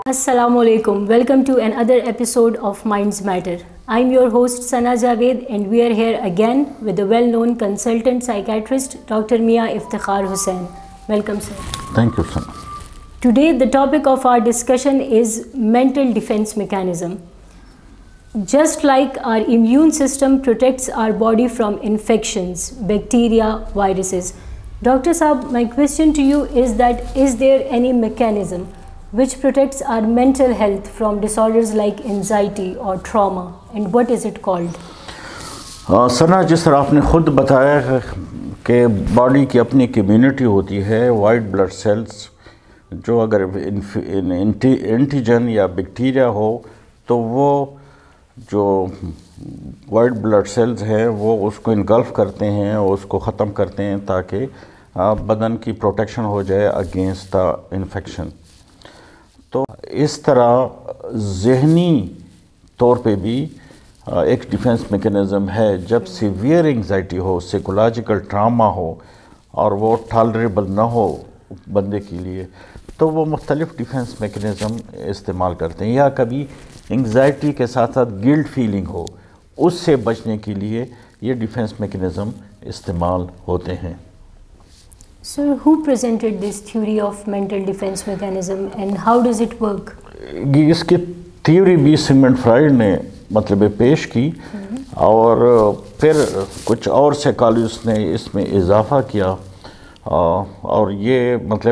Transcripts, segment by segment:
Assalamu alaikum. Welcome to another episode of Minds Matter. I'm your host Sana Javed and we are here again with the well-known consultant psychiatrist Dr. Mia Iftikhar Hussain. Welcome, sir. Thank you, Sana. Today the topic of our discussion is mental defense mechanism. Just like our immune system protects our body from infections, bacteria, viruses. Dr. Saab, my question to you is that is there any mechanism which protects our mental health from disorders like anxiety or trauma, and what is it called? सना, जिस तरह आपने खुद बताया है कि body की अपनी एक इम्यूनिटी होती है, वाइट ब्लड सेल्स, जो अगर एंटीजन या बैक्टीरिया हो तो वो जो वाइट ब्लड सेल्स हैं वो उसको इनगल्फ करते हैं और उसको ख़त्म करते हैं ताकि बदन की प्रोटेक्शन हो जाए अगेंस्ट द इन्फेक्शन। तो इस तरह ज़हनी तौर पे भी एक डिफेंस मैकेनिज़्म है। जब सीवियर एंग्जाइटी हो, साइकोलॉजिकल ट्रामा हो और वो टॉलरेबल ना हो बंदे के लिए, तो वो मुख्तलिफ़ डिफेंस मैकेनिज़्म इस्तेमाल करते हैं। या कभी एंग्जाइटी के साथ साथ गिल्ट फीलिंग हो, उससे बचने के लिए ये डिफेंस मैकेनिज़्म इस्तेमाल होते हैं। Sir, who presented this theory of mental defense mechanism and how does it work? इसकी थ्योरी भी सिगमंड फ्राइड ने पेश की और फिर कुछ और साइकोलॉजिस्ट ने इसमें इजाफ़ा किया और ये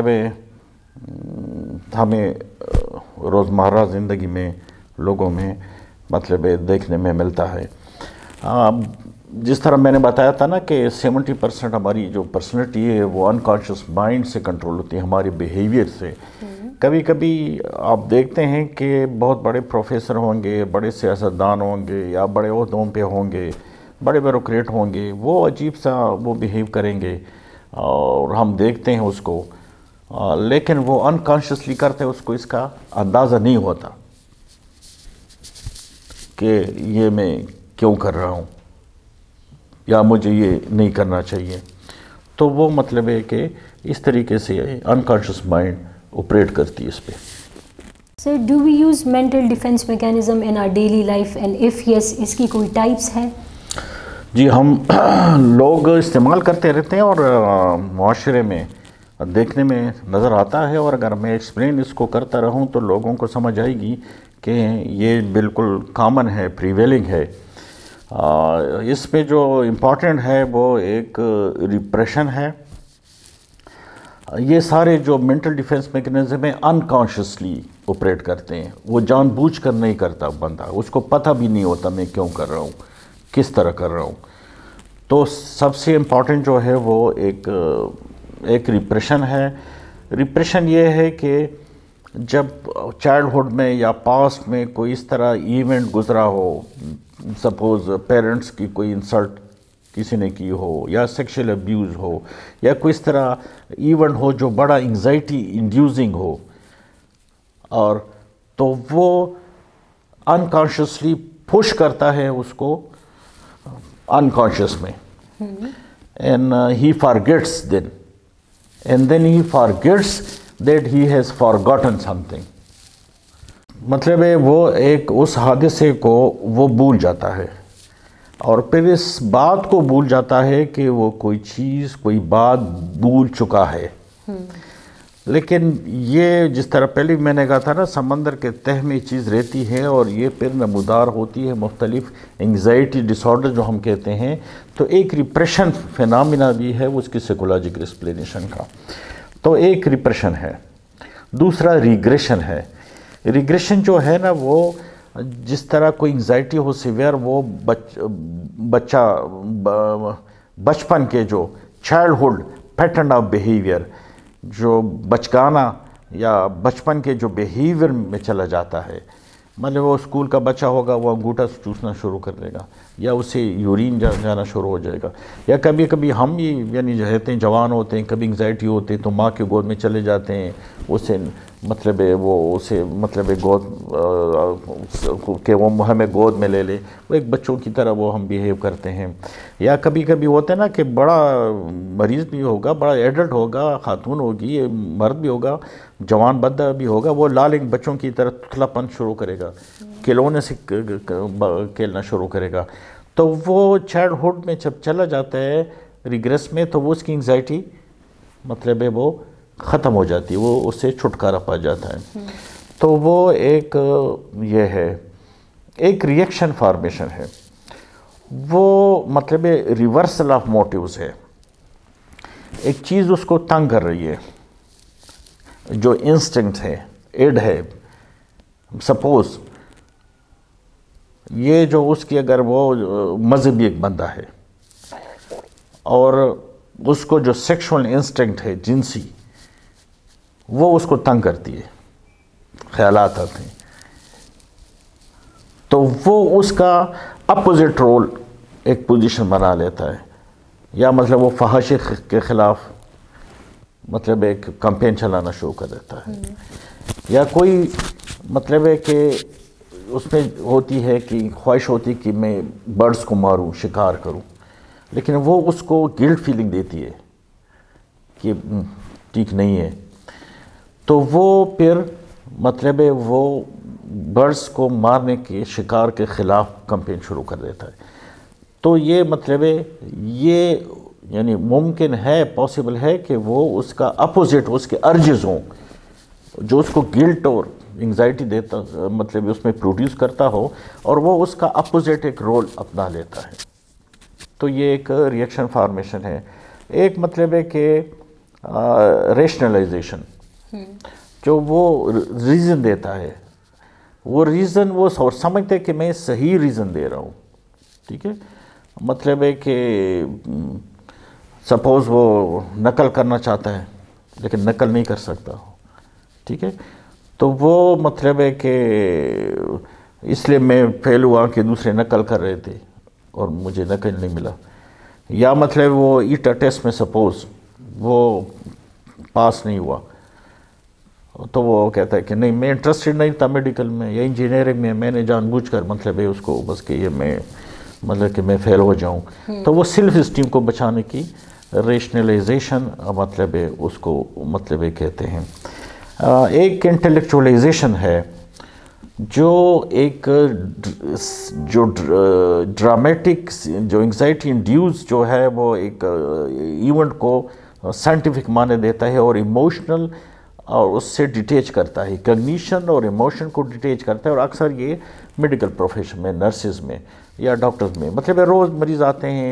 हमें रोज़मर्रा ज़िंदगी में लोगों में देखने में मिलता है। जिस तरह मैंने बताया था ना कि 70% हमारी जो पर्सनैलिटी है वो अनकॉन्शियस माइंड से कंट्रोल होती है, हमारे बिहेवियर से। कभी कभी आप देखते हैं कि बहुत बड़े प्रोफेसर होंगे, बड़े सियासतदान होंगे या बड़े ओहदों पे होंगे, बड़े ब्यूरोक्रेट होंगे, वो अजीब सा वो बिहेव करेंगे और हम देखते हैं उसको, लेकिन वो अनकॉन्शियसली करते हैं, उसको इसका अंदाज़ा नहीं होता कि ये मैं क्यों कर रहा हूँ या मुझे ये नहीं करना चाहिए। तो वो है कि इस तरीके से अनकॉन्शियस माइंड ऑपरेट करती है इस पे। Sir, do we use mental defense mechanism in our daily life and if yes, इसकी कोई टाइप्स हैं? जी, हम लोग इस्तेमाल करते रहते हैं और मुआशरे में देखने में नज़र आता है, और अगर मैं एक्सप्लेन इसको करता रहूं तो लोगों को समझ आएगी कि ये बिल्कुल कॉमन है, प्रीवेलिंग है। इसमें जो इम्पॉर्टेंट है वो एक रिप्रेशन है। ये सारे जो मेंटल डिफेंस मैकेनिज़्म में अनकॉन्शियसली ऑपरेट करते हैं, वो जानबूझकर नहीं करता बंदा, उसको पता भी नहीं होता मैं क्यों कर रहा हूँ, किस तरह कर रहा हूँ। तो सबसे इम्पॉर्टेंट जो है वो एक रिप्रेशन है। रिप्रेशन ये है कि जब चाइल्डहुड में या पास्ट में कोई इस तरह इवेंट गुजरा हो, सपोज़ पेरेंट्स की कोई इंसल्ट किसी ने की हो या सेक्सुअल अब्यूज़ हो या कोई इस तरह इवेंट हो जो बड़ा एंग्जाइटी इंड्यूसिंग हो, और तो वो अनकॉन्शियसली पुश करता है उसको अनकॉन्शियस में, and he forgets then he forgets that he has forgotten something। है वो एक उस हादसे को वो भूल जाता है और फिर इस बात को भूल जाता है कि वो कोई चीज़, कोई बात भूल चुका है। लेकिन ये जिस तरह पहले मैंने कहा था ना, समंदर के तह में चीज़ रहती है और ये फिर नमूदार होती है मुख्तलिफ एंग्जाइटी डिसऑर्डर जो हम कहते हैं। तो एक रिप्रेशन फिनोमिना भी है उसकी साइकोलॉजिकल एक्सप्लेनेशन का। तो एक रिप्रेशन है, दूसरा रिग्रेशन है। रिग्रेशन जो है ना, वो जिस तरह कोई एंग्जाइटी हो सीवियर, वो बचपन के जो चाइल्डहुड पैटर्न ऑफ बिहेवियर, जो बचकाना या बचपन के जो बिहेवियर में चला जाता है, वो स्कूल का बच्चा होगा, वो अंगूठा चूसना शुरू कर देगा या उसे यूरिन जाना शुरू हो जाएगा। या कभी कभी हम भी यानी रहते हैं, जवान होते हैं, कभी एंग्जाइटी होती है तो माँ के गोद में चले जाते हैं, उसे مطلب وہ اسے مطلب گود کہ وہ ہمیں گود میں لے لے، وہ ایک بچوں کی طرح وہ ہم بیہیو کرتے ہیں. یا کبھی کبھی ہوتا ہے نا کہ بڑا مریض بھی ہوگا، بڑا ایڈلٹ ہوگا، خاتون ہوگی، مرد بھی ہوگا، جوان بندہ بھی ہوگا، وہ لالنگ بچوں کی طرح تتلا پن شروع کرے گا، کھلونے سے کھیلنا شروع کرے گا. تو وہ چائلڈ ہوڈ میں جب چلا جاتا ہے ریگریس میں، تو وہ اس کی انگزائٹی مطلب ہے وہ ختم ہو جاتی ہے، وہ اس سے چھٹکارا پا جاتا ہے. تو وہ ایک یہ ہے، ایک ریئیکشن فارمیشن ہے، وہ مطلب ریورسل آف موٹیوز ہے. ایک چیز اس کو تنگ کر رہی ہے، جو انسٹنکٹ ہے، ایڈ ہے. سپوز یہ جو اس کی اگر وہ مذہبی ایک بندہ ہے اور اس کو جو سیکشول انسٹنکٹ ہے جنسی، وہ اس کو تنگ کرتی ہے، خیالات آتے ہیں، تو وہ اس کا اپوزٹ رول ایک پوزیشن بنا لیتا ہے. یا مطلب وہ فحاشی کے خلاف مطلب ایک کمپین چلانا شروع کر دیتا ہے. یا کوئی مطلب ہے کہ اس میں ہوتی ہے کہ خواہش ہوتی کہ میں برڈز کو ماروں، شکار کروں، لیکن وہ اس کو گلٹ فیلنگ دیتی ہے کہ ٹھیک نہیں ہے. تو وہ پھر مطلب ہے وہ برڈز کو مارنے کے، شکار کے خلاف کمپین شروع کر دیتا ہے. تو یہ مطلب ہے یہ یعنی ممکن ہے، پاسبل ہے کہ وہ اس کا اپوزٹ، اس کے ارجز ہوں جو اس کو گلٹ اور انگزائٹی دیتا، مطلب اس میں پروڈیوس کرتا ہو، اور وہ اس کا اپوزٹ ایک رول اپنا لیتا ہے. تو یہ ایک ریئیکشن فارمیشن ہے. ایک مطلب ہے کہ ریشنلائزیشن، جو وہ ریزن دیتا ہے، وہ ریزن وہ سمجھتے کہ میں صحیح ریزن دے رہا ہوں. ٹھیک ہے، مطلب ہے کہ سپوز وہ نقل کرنا چاہتا ہے لیکن نقل نہیں کر سکتا. ٹھیک ہے، تو وہ مطلب ہے کہ اس لیے میں فیل ہوا کہ دوسرے نقل کر رہے تھے اور مجھے نقل نہیں ملا. یا مطلب وہ ایٹا ٹیسٹ میں سپوز وہ پاس نہیں ہوا، تو وہ کہتا ہے کہ نہیں، میں انٹرسٹڈ نہیں تھا میڈیکل میں یا انجینئرنگ میں نے جان بوجھ کر مطلب ہے اس کو بس کہ یہ میں مطلب کہ میں فیل ہو جاؤں. تو وہ سیلف اسٹیم کو بچانے کی ریشنلائزیشن مطلب ہے اس کو مطلب ہے کہتے ہیں. ایک انٹلیکچولائزیشن ہے، جو ایک جو ڈرامیٹک جو انگزائٹی انڈیوس جو ہے وہ ایک ایونٹ کو سائنٹیفک معنی دیتا ہے اور ایموشنل اور اس سے ڈیٹیچ کرتا ہے، کگنیشن اور ایموشن کو ڈیٹیچ کرتا ہے. اور اکثر یہ میڈیکل پروفیشن میں، نرسز میں یا ڈاکٹرز میں مطلب روز مریض آتے ہیں،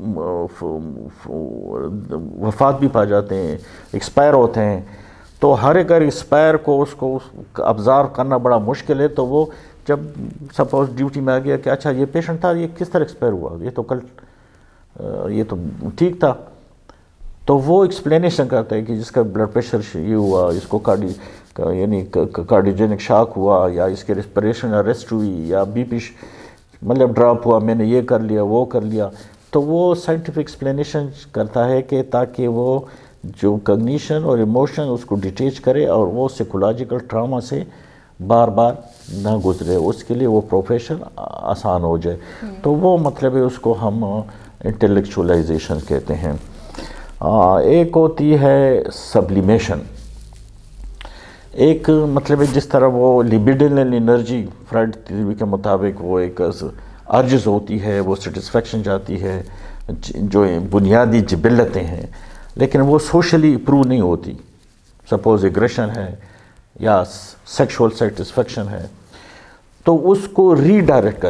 وفات بھی پا جاتے ہیں، ایکسپائر ہوتے ہیں. تو ہر ایک ایکسپائر کو اس کو ابزارو کرنا بڑا مشکل ہے. تو وہ جب سپوز ڈیوٹی میں آ گیا کہ اچھا یہ پیشنٹ تھا، یہ کس طرح ایکسپائر ہوا، یہ تو کل یہ تو ٹھیک تھا، تو وہ ایکسپلینیشن کرتا ہے کہ جس کا بلڈ پریشر یہ ہوا، اس کو یعنی کارڈیوجینک شاک ہوا، یا اس کے ریسپریشن اریسٹ ہوئی، یا بی پی مطلب ڈراپ ہوا، میں نے یہ کر لیا وہ کر لیا. تو وہ سائنٹیفک ایکسپلینیشن کرتا ہے کہ تاکہ وہ جو کگنیشن اور ایموشن اس کو ڈیٹیچ کرے اور وہ سائیکولوجیکل ٹراما سے بار بار نہ گزرے، اس کے لیے وہ پروفیشن آسان ہو جائے. تو وہ مطلب ہے اس کو ہم انٹلیکچولائزیشن کہتے ہیں. ایک ہوتی ہے سبلیمیشن. ایک مطلب ہے جس طرح وہ لیبیڈنل انرجی فرائڈ تھیوری کے مطابق وہ ایک ارجز ہوتی ہے، وہ سیٹسفیکشن جاتی ہے، جو بنیادی جبلتیں ہیں، لیکن وہ سوشلی اپروو نہیں ہوتی. سپوز ایگریشن ہے یا سیکشول سیٹسفیکشن ہے، تو اس کو ری ڈائریکٹ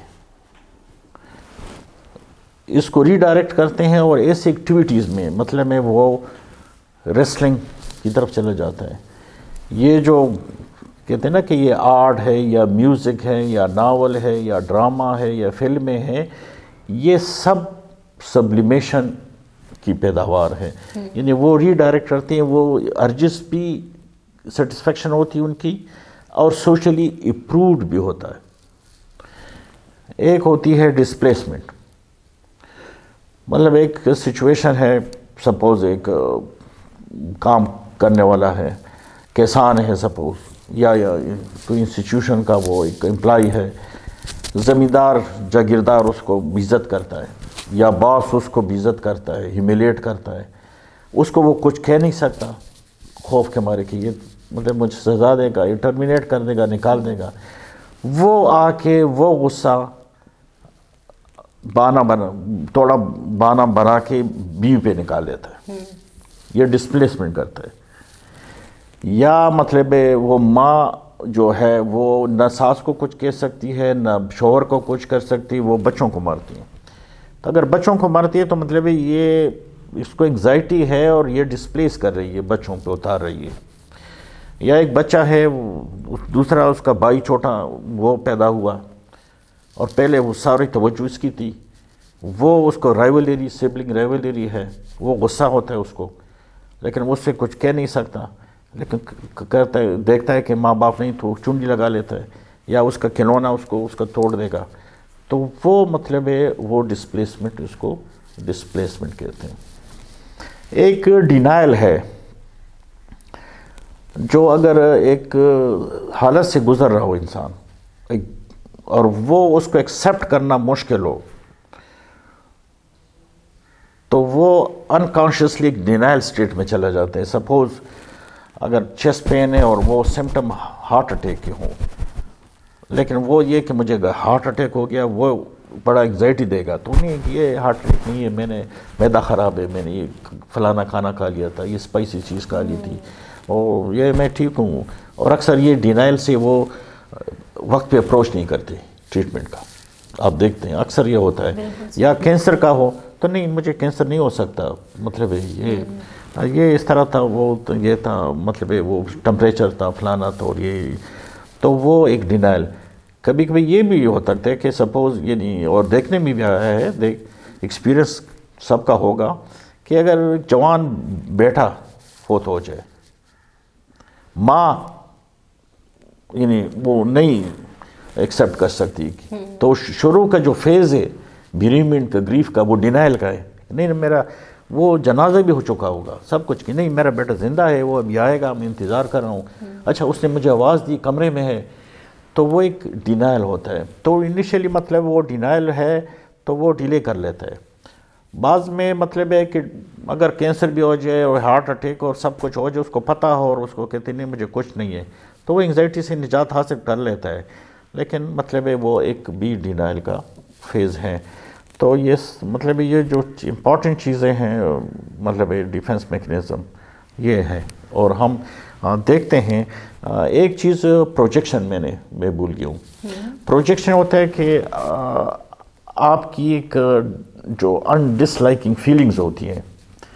کرتے ہیں اور ایسی ایکٹیویٹیز میں مطلب میں وہ ریسلنگ کی طرف چلا جاتا ہے. یہ جو کہتے ہیں نا کہ یہ آرٹ ہے یا میوزک ہے یا ناول ہے یا ڈرامہ ہے یا فلمیں ہیں، یہ سب سبلیمیشن کی پیداوار ہے. یعنی وہ ری ڈائریکٹ کرتے ہیں، وہ ارجس بھی سیٹسفیکشن ہوتی ہے ان کی، اور سوشلی اپرووڈ بھی ہوتا ہے. ایک ہوتی ہے ڈسپلیسمنٹ. مطلب ایک سچویشن ہے، سپوز ایک کام کرنے والا ہے کسان ہے سپوز، یا کوئی انسٹیٹیوشن کا وہ ایک امپلائی ہے، زمیندار جاگیردار اس کو بےعزت کرتا ہے، یا باس اس کو بےعزت کرتا ہے، ہیومیلیٹ کرتا ہے، اس کو وہ کچھ کہہ نہیں سکتا خوف کے مارے کہ یہ مطلب مجھے سزا دے گا، یہ ٹرمینیٹ کر دے گا، نکال دے گا. وہ آ کے وہ غصہ توڑا بانا بنا کے بیوی پہ نکال دیتا ہے، یہ ڈسپلیسمنٹ کرتا ہے. یا مطلب وہ ماں جو ہے وہ نہ ساس کو کچھ کہہ سکتی ہے، نہ شوہر کو کچھ کر سکتی، وہ بچوں کو مارتی ہیں. تو اگر بچوں کو مارتی ہے تو مطلب یہ اس کو انگزائٹی ہے اور یہ ڈسپلیس کر رہی ہے، بچوں پہ اتار رہی ہے. یا ایک بچہ ہے، دوسرا اس کا بھائی چھوٹا وہ پیدا ہوا اور پہلے وہ ساری توجہ اس کی تھی، وہ اس کو رائیولری، سبلنگ رائیولری ہے، وہ غصہ ہوتا ہے اس کو، لیکن اس سے کچھ کہہ نہیں سکتا، لیکن کرتا ہے، دیکھتا ہے کہ ماں باپ نہیں تو چنڈی لگا لیتا ہے، یا اس کا کھلونا اس کا توڑ دے گا. تو وہ مطلب ہے وہ ڈسپلیسمنٹ، اس کو ڈسپلیسمنٹ کہتے ہیں. ایک ڈینائل ہے جو اگر ایک حالت سے گزر رہا ہو انسان اور وہ اس کو ایکسیپٹ کرنا مشکل ہو، تو وہ انکانشیسلی ایک ڈینائل سٹیٹ میں چلا جاتا ہے. سپوز اگر چیسٹ پین ہے اور وہ سمٹم ہارٹ اٹیک کے ہوں، لیکن وہ یہ کہ مجھے ہارٹ اٹیک ہو گیا، وہ بڑا انگزائٹی دے گا. تو نہیں، یہ ہارٹ اٹیک نہیں ہے، میں نے معدہ خراب ہے، میں نے یہ فلانا کھانا کھا لیا تھا، یہ اسپائسی چیز کھا لی تھی، اور یہ میں ٹھیک ہوں. اور اکثر یہ ڈینائل سے وہ وقت پہ اپروچ نہیں کرتے ٹریٹمنٹ کا. آپ دیکھتے ہیں اکثر یہ ہوتا ہے. یا کینسر کا ہو تو نہیں، مجھے کینسر نہیں ہو سکتا، مطلب یہ اس طرح تھا، وہ یہ تھا، مطلب وہ ٹمپریچر تھا، فلانا تھا، اور یہ تو وہ ایک ڈینائل. کبھی کبھی یہ بھی ہوتا ہے کہ سپوز یعنی، اور دیکھنے میں بھی آیا ہے، ایکسپیرینس سب کا ہوگا، کہ اگر جوان بیٹا فوت ہو جائے، ماں یعنی وہ نہیں ایکسیپٹ کر سکتی، تو شروع کا جو فیز ہے بیریمنٹ کا، گریف کا، وہ ڈینائل کا ہے. نہیں میرا وہ جنازہ بھی ہو چکا ہوگا، سب کچھ، کہ نہیں میرا بیٹا زندہ ہے، وہ ابھی آئے گا، میں انتظار کر رہا ہوں. اچھا اس نے مجھے آواز دی، کمرے میں ہے، تو وہ ایک ڈینائل ہوتا ہے. تو انیشیلی مطلب وہ ڈینائل ہے تو وہ ڈیلے کر لیتا ہے. بعض میں مطلب ہے کہ اگر کینسر بھی ہو جائے اور ہارٹ اٹیک اور سب کچھ ہو جائے، اس کو پتہ ہو اور اس کو کہتے نہیں مجھے کچھ نہیں ہے، تو وہ انگزائٹی سے نجات حاصل کر لیتا ہے. لیکن مطلب ہے وہ ایک بھی ڈینائل کا فیز ہے. تو یہ مطلب یہ جو امپورٹنٹ چیزیں ہیں مطلب ڈیفنس میکنزم یہ ہے. اور ہم دیکھتے ہیں ایک چیز پروجیکشن میں بھول گیا ہوں. پروجیکشن ہوتا ہے کہ آپ کی ایک جو ان ڈس لائکنگ فیلنگز ہوتی ہیں،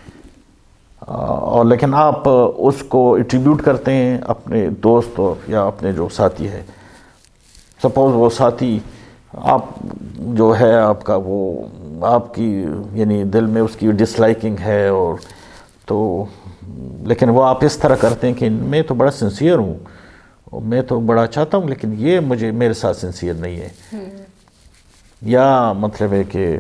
اور لیکن آپ اس کو ایٹریبیوٹ کرتے ہیں اپنے دوست یا اپنے جو ساتھی ہے. سپوز وہ ساتھی آپ جو ہے آپ کا وہ آپ کی یعنی دل میں اس کی ڈس لائکنگ ہے، اور تو لیکن وہ آپ اس طرح کرتے ہیں کہ میں تو بڑا سنسیئر ہوں، میں تو بڑا چاہتا ہوں، لیکن یہ میرے ساتھ سنسیئر نہیں ہے. یا مطلب ہے کہ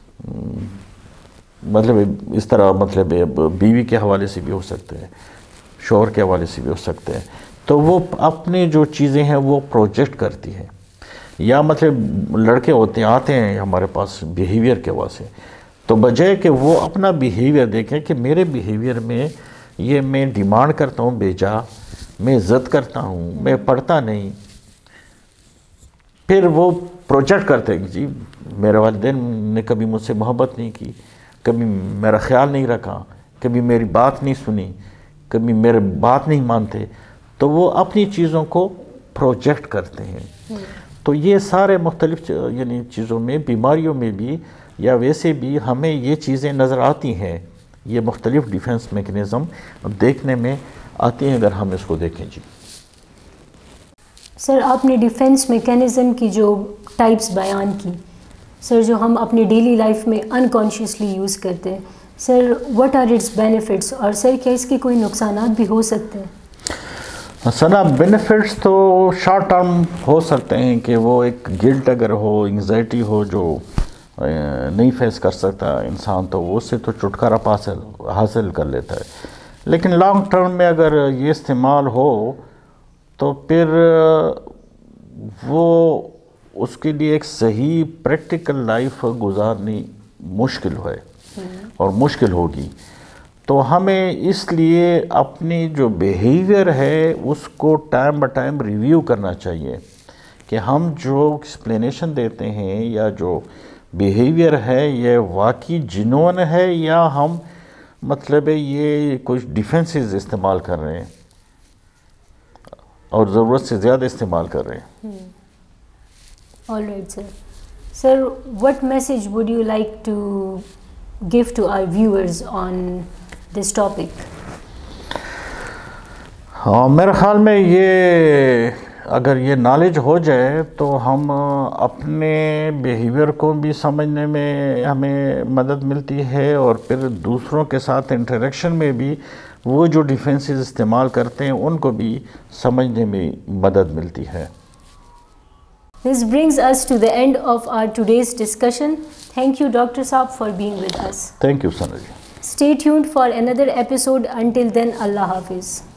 مطلب اس طرح مطلب بیوی کے حوالے سے بھی ہو سکتے ہیں، شوہر کے حوالے سے بھی ہو سکتے ہیں. تو وہ اپنے جو چیزیں ہیں وہ پروجیکٹ کرتی ہے. یا مطلب لڑکے ہوتے ہیں، آتے ہیں ہمارے پاس بیہیویئر کے واسطے، تو بجائے کہ وہ اپنا بیہیویئر دیکھیں کہ میرے بیہیویئر میں یہ میں ڈیمانڈ کرتا ہوں بیجا، میں ضد کرتا ہوں، میں پڑھتا نہیں، پھر وہ پروجیکٹ کرتے ہیں جی میرے والدین نے کبھی مجھ سے محبت نہیں کی، کبھی میرا خیال نہیں رکھا، کبھی میری بات نہیں سنی، کبھی میرے بات نہیں مانتے، تو وہ اپنی چیزوں کو پروجیکٹ کرتے ہیں. تو یہ سارے مختلف یعنی چیزوں میں، بیماریوں میں بھی یا ویسے بھی ہمیں یہ چیزیں نظر آتی ہیں. یہ مختلف ڈیفنس میکنزم دیکھنے میں آتی ہیں اگر ہم اس کو دیکھیں. جی سر، آپ نے ڈیفنس میکینزم کی جو ٹائپس بیان کی سر، جو ہم اپنی ڈیلی لائف میں انکانشیسلی یوز کرتے ہیں، sir what are its benefits, اور سر کیا اس کے کوئی نقصانات بھی ہو سکتے ہیں؟ سنا بینیفٹس تو شارٹ ٹرم ہو سکتے ہیں کہ وہ ایک گلٹ اگر ہو، انگزائٹی ہو جو نہیں فیس کر سکتا انسان، تو وہ اس سے تو چھٹکارا حاصل کر لیتا ہے. لیکن لانگ ٹرم میں اگر یہ استعمال ہو تو پھر وہ اس کے لیے ایک صحیح پریکٹیکل لائف گزارنی مشکل ہے اور مشکل ہوگی. تو ہمیں اس لیے اپنی جو بیہیویئر ہے اس کو ٹائم بہ ٹائم ریویو کرنا چاہیے کہ ہم جو ایکسپلینیشن دیتے ہیں یا جو بیہیویئر ہے یہ واقعی جنون ہے یا ہم مطلب یہ کچھ ڈیفینسز استعمال کر رہے ہیں اور ضرورت سے زیادہ استعمال کر رہے ہیں. All right, sir. Sir, what message would you like to give to our viewers on this topic? ہاں میرے خیال میں یہ اگر یہ نالج ہو جائے تو ہم اپنے بیہیویئر کو بھی سمجھنے میں ہمیں مدد ملتی ہے اور پھر دوسروں کے ساتھ انٹریکشن میں بھی وہ جو ڈیفینسز استعمال کرتے ہیں ان کو بھی سمجھنے میں مدد ملتی ہے. This brings us to the end of our today's discussion. Thank you, Dr. Saab, for being with us. Thank you, Sanjay. Stay tuned for another episode. Until then, Allah Hafiz.